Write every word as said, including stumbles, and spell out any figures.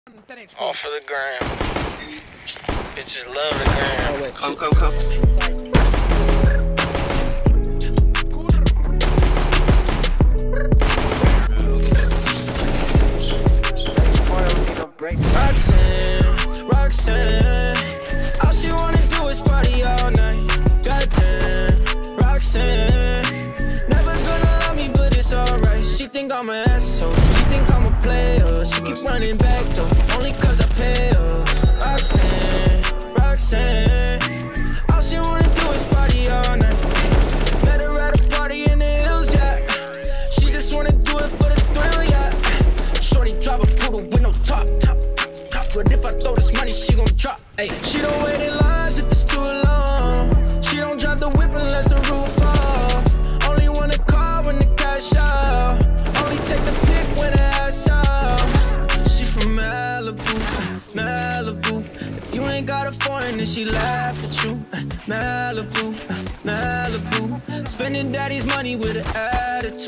Off of the ground. Bitches love the ground. Oh, wait, come, come, come. Roxanne, Roxanne, all she wanna do is party all night. Goddamn, Roxanne, never gonna love me, but it's alright. She think I'm an asshole, she think I'm a player. She keep running back though, only cause I pay her. Roxanne, Roxanne, all she wanna do is party all night. Met her at a party in the hills, yeah. She just wanna do it for the thrill, yeah. Shorty drive a poodle with no top. But if I throw this money, she gon' drop. Ay, she don't wait in lines if it's too long. She don't drive the whip unless the roof fall. Only want a car when the cash out. Only take the pic when the ass out. She from Malibu, Malibu. If you ain't got a foreign, then she laugh at you. Malibu, Malibu. Spending daddy's money with an attitude.